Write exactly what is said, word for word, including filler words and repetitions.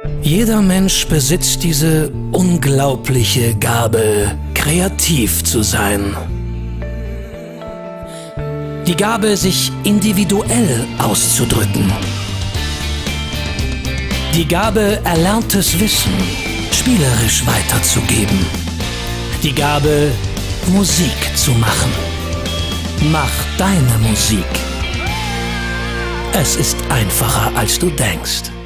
Jeder Mensch besitzt diese unglaubliche Gabe, kreativ zu sein. Die Gabe, sich individuell auszudrücken. Die Gabe, erlerntes Wissen spielerisch weiterzugeben. Die Gabe, Musik zu machen. Mach deine Musik. Es ist einfacher, als du denkst.